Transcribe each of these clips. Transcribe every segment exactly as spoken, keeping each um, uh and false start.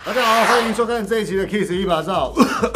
大家好，欢迎收看这一期的 Kiss 一把照。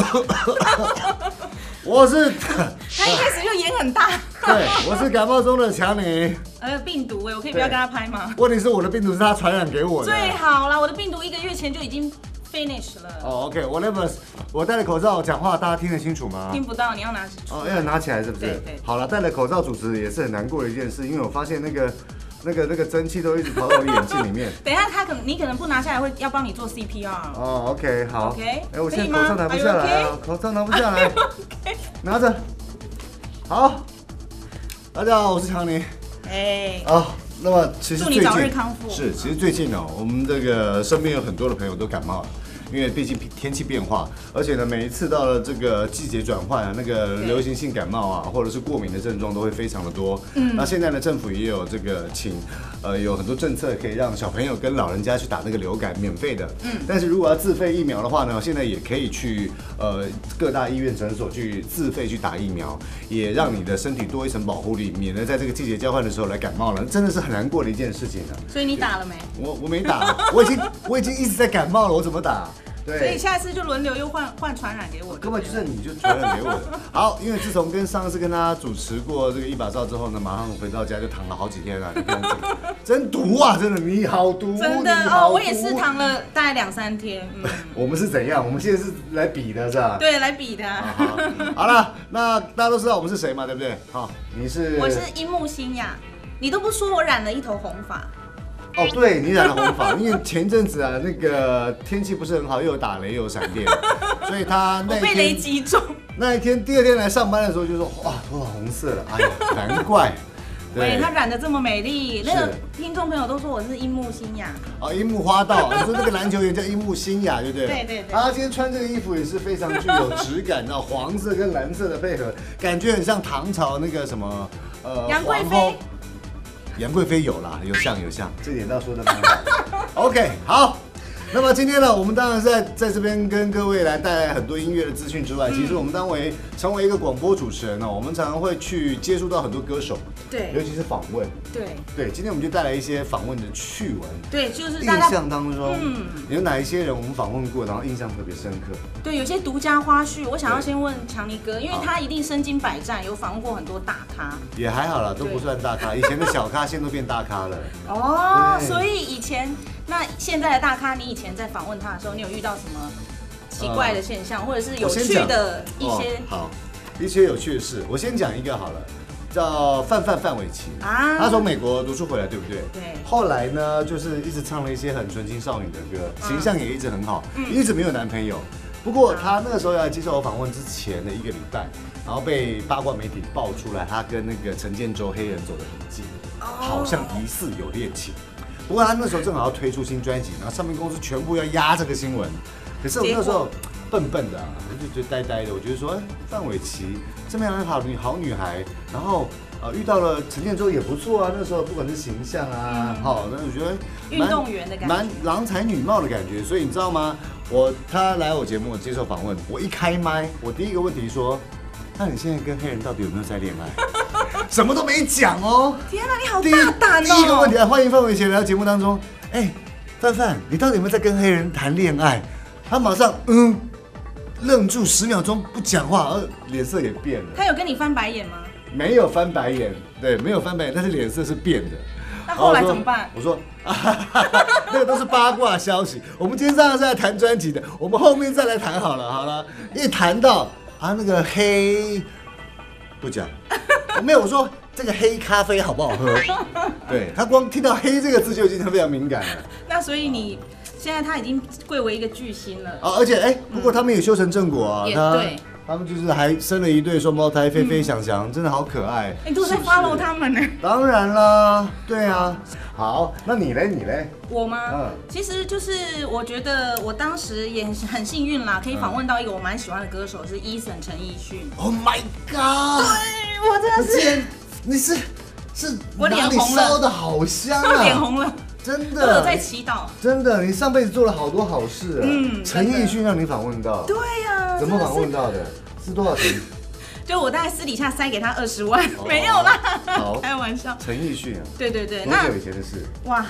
我是他一开始就演很大。 对，我是感冒中的强尼。 呃，病毒哎，我可以不要跟他拍吗？ 问题是我的病毒是他传染给我的。 最好啦，我的病毒一个月前就已经 finish 了。 哦 ，OK，whatever， 我戴着口罩讲话，大家听得清楚吗？ 听不到，你要拿起。 哦，要拿起来是不是？ 对对。好了，戴着口罩主持也是很难过的一件事，因为我发现那个。那个那个蒸汽都一直跑到我眼睛里面。 等一下，他可能你可能不拿下来，会要帮你做 C P R。 哦 ，OK， 好。 OK， 哎，我现在口罩拿不下来啊，口罩拿不下来。拿着。好，大家好，我是强尼。 哎。 啊，那么其实祝你早日康复。 是，其实最近哦，我们这个身边有很多的朋友都感冒了。因为毕竟天气变化，而且呢，每一次到了这个季节转换啊，那个流行性感冒啊，或者是过敏的症状都会非常的多。嗯，那现在呢，政府也有这个请，呃，有很多政策可以让小朋友跟老人家去打那个流感，免费的。嗯，但是如果要自费疫苗的话呢，现在也可以去呃各大医院诊所去自费去打疫苗，也让你的身体多一层保护力，免得在这个季节交换的时候来感冒了，真的是很难过的一件事情啊。 所以你打了没？ 我我没打，我已经我已经一直在感冒了，我怎么打？对， 所以下一次就轮流又换换传染给我， 根本就是你就传染给我的。好，因为自从跟上次跟他主持过这个一把照之后呢，马上回到家就躺了好几天了。你看，真毒啊！真的，你好毒， 真的哦，我也是躺了大概两三天。嗯， 我们是怎样？我们现在是来比的，是吧？ 对，来比的。 好，好了，那大家都知道我们是谁嘛，对不对？好，你是？ 我是樱木欣雅，你都不说我染了一头红发。 哦，对你染了红发，因为前阵子啊，那个天气不是很好，又有打雷又有闪电，所以他那一天被雷击中。 那一天第二天来上班的时候就说，哇，头发红色了，哎呀，难怪。 对，她染得这么美丽，那个听众朋友都说我是樱木欣雅。 哦，樱木花道，你说那个篮球员叫樱木欣雅，对不对？ 对对对。 啊，他今天穿这个衣服也是非常具有质感，你知道，黄色跟蓝色的配合，感觉很像唐朝那个什么呃杨贵妃。 杨贵妃有啦，有像有像，这点倒说的蛮好。OK， 好。那么今天呢，我们当然是在在这边跟各位来带来很多音乐的资讯之外，嗯、其实我们当为成为一个广播主持人呢，我们常常会去接触到很多歌手， 对， 尤其是访问， 对对。今天我们就带来一些访问的趣闻， 对，就是印象当中，嗯，有哪一些人我们访问过，然后印象特别深刻？ 对，有些独家花絮，我想要先问强尼哥，因为他一定身经百战，有访问过很多大咖， 也还好啦，都不算大咖，以前的小咖现在都变大咖了。 哦，所以以前。那现在的大咖，你以前在访问他的时候，你有遇到什么奇怪的现象，呃、或者是有趣的一些？ 哦、好，一些有趣的事，我先讲一个好了，叫范范范玮琪啊，他从美国读书回来，对不对？ 对。 后来呢，就是一直唱了一些很纯情少女的歌，形象也一直很好，嗯、一直没有男朋友。不过他那个时候要接受我访问之前的一个礼拜，然后被八卦媒体爆出来，他跟那个陈建州黑人走得很近，哦、好像疑似有恋情。不过他那时候正好要推出新专辑，然后唱片公司全部要压这个新闻。可是我那时候笨笨的、啊，我就觉得呆呆的。我觉得说，哎，范玮琪这么样的好女好女孩，然后呃遇到了陈建州也不错啊。那时候不管是形象啊，好、嗯，那我觉得运动员的感觉， 蛮郎才女貌的感觉。所以你知道吗？我他来我节目接受访问，我一开麦，我第一个问题说，那你现在跟黑人到底有没有在恋爱？什么都没讲哦！ 天哪，你好大胆哦！ 第一个问题啊，欢迎范玮琪来到节目当中。哎，范范，你到底有没有在跟黑人谈恋爱？他马上嗯愣住十秒钟不讲话，而脸色也变了。 他有跟你翻白眼吗？ 没有翻白眼，对，没有翻白眼，但是脸色是变的。 那后来怎么办？ 我说，我说啊、那个都是八卦消息。我们今天上是在谈专辑的，我们后面再来谈好了，好了。一谈到啊那个黑，不讲。没有，我说这个黑咖啡好不好喝？对，他光听到黑这个字就已经非常敏感了。 那所以你现在他已经贵为一个巨星了啊！而且哎，不过他们也修成正果啊。 也对， 他们就是还生了一对双胞胎，飞飞翔翔，真的好可爱。 你都在 follow 他们呢？ 当然啦，对啊。好，那你嘞？你嘞？ 我吗？嗯，其实就是我觉得我当时也很幸运啦，可以访问到一个我蛮喜欢的歌手，是 Eason 陈奕迅。 Oh my god！ 对，我真的是， 你是是， 我脸红了， 烧的好香啊， 脸红了， 真的， 我有在祈祷。 真的，你上辈子做了好多好事啊。嗯，陈奕迅让你访问到， 对呀， 怎么访问到的？是多少钱？ 就我大概私底下塞给他二十万，没有啦，开玩笑。 陈奕迅啊， 对对对， 多久以前的事？ 哇，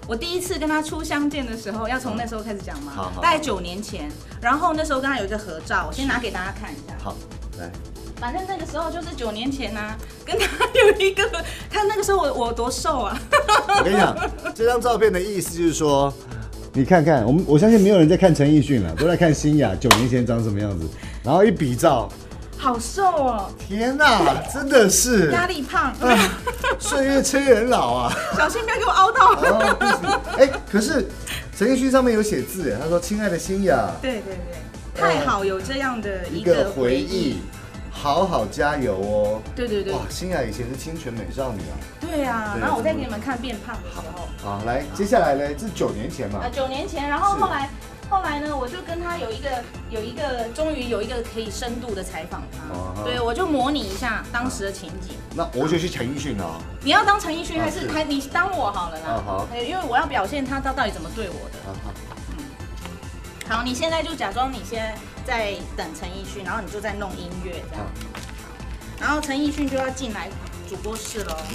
我第一次跟他初相见的时候，要从那时候开始讲嘛， 好好大概九年前。然后那时候跟他有一个合照，我先拿给大家看一下。 好，来。 反正那个时候就是九年前啊，跟他有一个，看那个时候我我多瘦啊。 我跟你讲，这张照片的意思就是说，你看看我们，我相信没有人在看陈奕迅了，都在看新雅九年前长什么样子，然后一比照。 好瘦哦！ 天哪，真的是压力胖， 岁月催人老啊！ 小心不要给我凹到。 哎、欸，可是陈奕迅上面有写字，他说：“亲爱的新雅。” 对对对，太好有这样的一个个回回忆，好好加油哦！ 对对对， 哇，新雅以前是清纯美少女啊。 对啊，然后我再给你们看变胖的时候。 好，来，接下来呢，这是九年前嘛？ 啊，九年前，然后后来。后来呢，我就跟他有一个有一个，终于有一个可以深度的采访他。Uh huh. 对，我就模拟一下当时的情景。 那我就去陈奕迅了。 你要当陈奕迅还是还你当我好了啦？ 好、uh，huh. 因为我要表现他他到底怎么对我的。Uh huh. 嗯，好，你现在就假装你现在在等陈奕迅，然后你就在弄音乐这样。Uh huh. 然后陈奕迅就要进来主播室喽。嗯。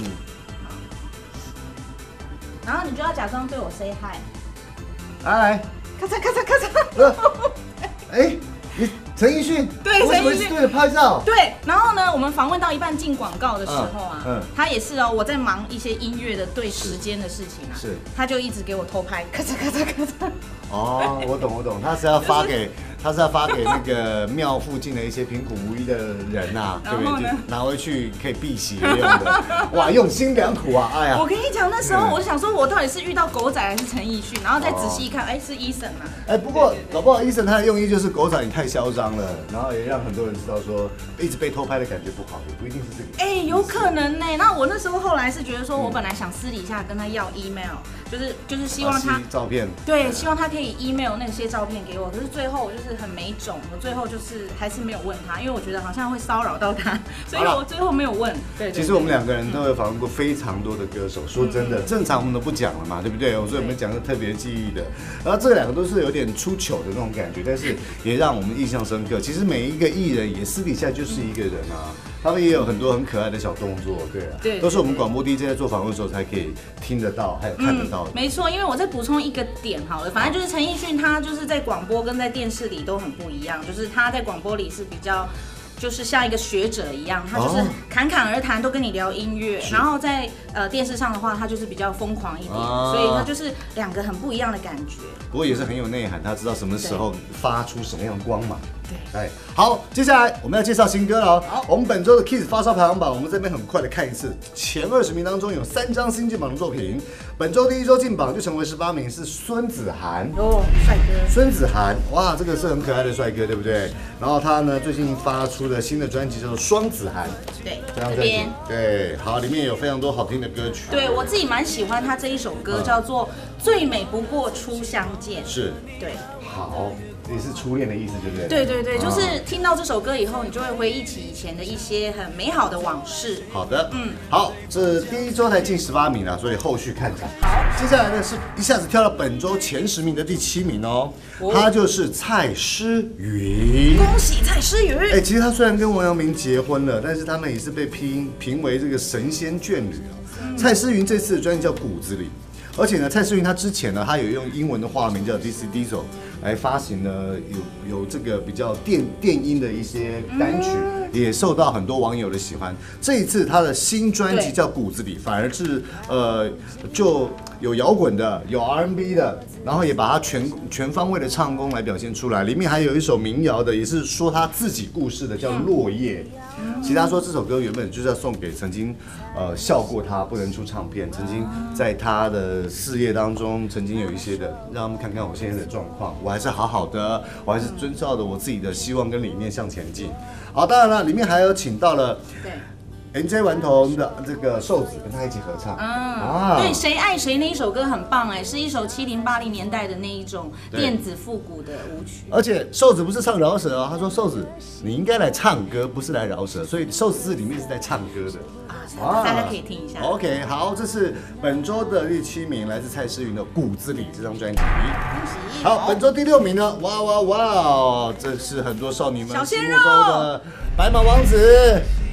然后你就要假装对我 say hi。 来。 咔嚓咔嚓咔嚓！ 哎，你陈奕迅， 对，陈奕迅对着拍照， 对。然后呢，我们访问到一半进广告的时候啊， 嗯， 他也是哦，我在忙一些音乐的对时间的事情啊， 是， 他就一直给我偷拍，咔嚓咔嚓咔嚓。 哦，我懂我懂，他是要发给。他是要发给那个庙附近的一些贫苦无依的人呐、啊，对不对？拿回去可以辟邪用的。哇，用心良苦啊！哎呀， 我跟你讲，那时候我想说，我到底是遇到狗仔还是陈奕迅，然后再仔细一看，哎、哦，是医生啊。 哎，不过搞不好医生他的用意就是狗仔你太嚣张了，然后也让很多人知道说，一直被偷拍的感觉不好，也不一定是这个。 哎，有可能呢。那我那时候后来是觉得说，我本来想私底下跟他要 email， 就是就是希望他、 啊、照片， 对，希望他可以 email 那些照片给我。可是最后我就是很没种。我最后就是还是没有问他，因为我觉得好像会骚扰到他，所以我最后没有问。对， 其实我们两个人都有访问过非常多的歌手，说真的，正常我们都不讲了嘛，对不对？所以我们讲的特别记忆的，然后这两个都是有点出糗的那种感觉，但是也让我们印象深刻。其实每一个艺人也私底下就是一个人啊。他们也有很多很可爱的小动作，对啊，对，都是我们广播 D J 在做访问的时候才可以听得到，还有看得到的。 嗯、没错，因为我再补充一个点好了，反正就是陈奕迅他就是在广播跟在电视里都很不一样，就是他在广播里是比较。就是像一个学者一样，他就是侃侃而谈，都跟你聊音乐。然后在呃电视上的话，他就是比较疯狂一点，啊、所以他就是两个很不一样的感觉。 不过也是很有内涵，他知道什么时候发出什么样的光芒。 对， 哎，好，接下来我们要介绍新歌了。好，我们本周的 Kiss 发烧排行榜，我们这边很快的看一次，前二十名当中有三张新进榜的作品。本周第一周进榜就成为十八名，是孙子涵哦，帅哥。 孙子涵，哇，这个是很可爱的帅哥，对不对？然后他呢最近发出的新的专辑叫做《双子涵》， 对， 这张专辑，对，好，里面有非常多好听的歌曲。 对我自己蛮喜欢他这一首歌，叫做《最美不过初相见》。 是， 对， 好。也是初恋的意思，对不对？ 对对对，就是听到这首歌以后，你就会回忆起以前的一些很美好的往事。 好的，嗯，好，这第一周才进十八名了，所以后续看展。 好， 接下来呢是一下子跳到本周前十名的第七名哦，他就是蔡诗芸。 恭喜蔡诗芸！ 哎，其实他虽然跟王阳明结婚了，但是他们也是被评评为这个神仙眷侣哦。嗯、蔡诗芸这次的专辑叫《骨子里》。而且呢，蔡诗芸她之前呢，她有用英文的化名叫 Dizzy Diesel 来发行了有有这个比较电电音的一些单曲，嗯、也受到很多网友的喜欢。这一次她的新专辑叫《骨子里》，反而是呃就有摇滚的，有 R and B 的，然后也把她全全方位的唱功来表现出来。里面还有一首民谣的，也是说她自己故事的，叫《落叶》。其实他说这首歌原本就是要送给曾经呃笑过他不能出唱片，曾经在他的事业当中曾经有一些的，让他们看看我现在的状况，我还是好好的，我还是遵照着我自己的希望跟理念向前进。好，当然了，里面还有请到了对。N J 顽童的这个瘦子跟他一起合唱， 嗯，啊、对，谁爱谁那一首歌很棒哎，是一首七零八零年代的那一种电子复古的舞曲。 而且瘦子不是唱饶舌哦，他说瘦子你应该来唱歌，不是来饶舌，所以瘦子里面是在唱歌的。 啊，大家可以听一下。 OK， 好，这是本周的第七名，来自蔡诗芸的《骨子里》这张专辑。 恭喜！ 好，本周第六名呢？哇哇哇！这是很多少女们心目中的白马王子。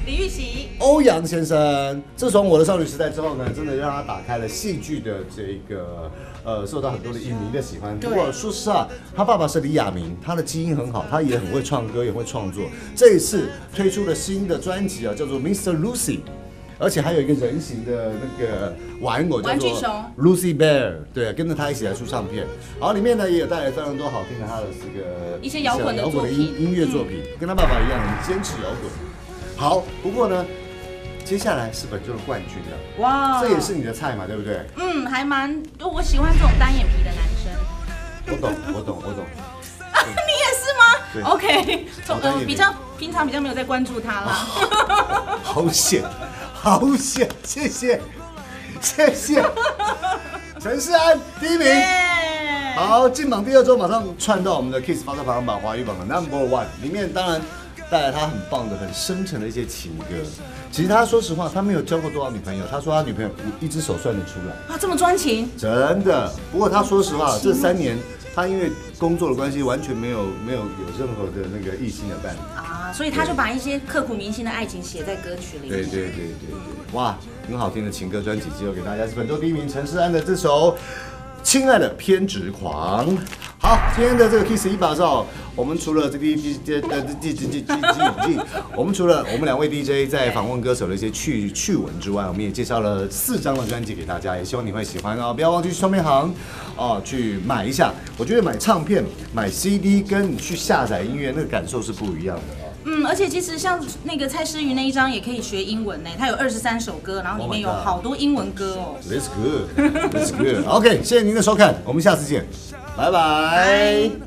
李玉玺、 欧阳先生。自从《我的少女时代》之后呢，真的让他打开了戏剧的这个呃，受到很多的影迷的喜欢。不过说实话，他爸爸是李亚明，他的基因很好，他也很会唱歌，也会创作。这一次推出了新的专辑啊，叫做 Mister Lucy。而且还有一个人形的那个玩偶叫做 Lucy Bear， 对，跟着他一起来出唱片。然后里面呢也有带来非常多好听的他的这个一些摇滚的摇滚的音音乐作品，嗯、跟他爸爸一样很坚持摇滚。好，不过呢，接下来是本周的冠军了。哇，这也是你的菜嘛，对不对？ 嗯，还蛮，我喜欢这种单眼皮的男生。 我懂，我懂，我懂。 你也是吗 ？OK， 呃，比较平常比较没有在关注他啦。 好险。好险，谢谢，谢谢，陈世安第一名。好，进榜第二周马上窜到我们的 Kiss 发烧排行榜华语榜的 Number One 里面，当然带来他很棒的、很深沉的一些情歌。其实他说实话，他没有交过多少女朋友，他说他女朋友一只手算得出来。 啊，这么专情？ 真的。不过他说实话，这三年他因为工作的关系，完全没有没有有任何的那个异性的伴侣啊，所以他就把一些刻骨铭心的爱情写在歌曲里面。 对对对对对，哇，很好听的情歌专辑，寄给大家，是本周第一名陈势安的这首《亲爱的偏执狂》。好，今天的这个 Kiss 一把照，我们除了这个第第第第第第第，我们除了我们两位 D J 在访问歌手的一些趣趣闻之外，我们也介绍了四张的专辑给大家，也希望你会喜欢哦。不要忘记去唱片行哦去买一下。我觉得买唱片、买 C D 跟你去下载音乐那个感受是不一样的哦。 嗯，而且其实像那个蔡诗芸那一张也可以学英文呢，它有二十三首歌，然后里面有好多英文歌哦。 That's good, that's good. OK， 谢谢您的收看，我们下次见，拜拜。